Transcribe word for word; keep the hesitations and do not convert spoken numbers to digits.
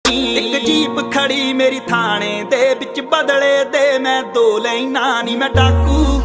ਇੱਕ ਜੀਪ ਖੜੀ ਮੇਰੀ ਥਾਣੇ ਦੇ ਵਿੱਚ, ਬਦਲੇ ਦੇ ਮੈਂ ਦੋ ਲੈਣਾ ਨੀ ਮੈਂ ਡਾਕੂ।